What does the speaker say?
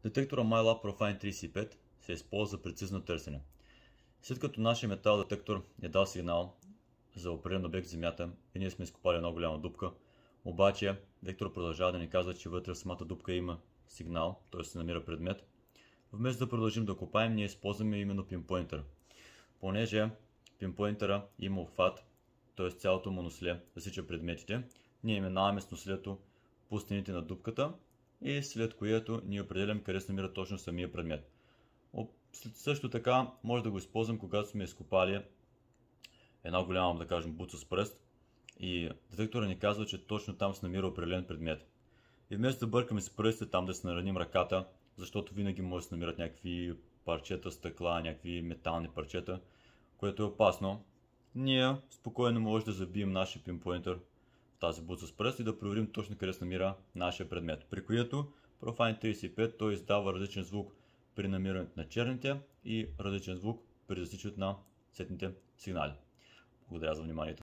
Детектора MyLab Profine 35 се използва за прецизно търсене. След като нашия метал детектор е дал сигнал за определен обект в земята и ние сме изкопали една голяма дупка, обаче детектор продължава да ни казва, че вътре в самата дупка има сигнал, т.е. се намира предмет. Вместо да продължим да копаем, ние използваме именно пинпойнтър. Понеже пинпойнтъра има обхват, т.е. цялото му носле засича предметите, ние минаваме с нослето по стените на дупката и след което ние определям къде се намира точно самия предмет. Също така може да го използвам, когато сме изкопали една голяма, да кажем, буца с пръст и детектора ни казва, че точно там се намира определен предмет. И вместо да бъркаме с пръстите там да се нараним ръката, защото винаги може да се намират някакви парчета, стъкла, някакви метални парчета, което е опасно, ние спокойно може да забием нашия пинпойнтър в тази буца с пръст и да проверим точно къде се намира нашия предмет. При което Profine 35 той издава различен звук при намирането на черните и различен звук при засичането на цветните сигнали. Благодаря за вниманието.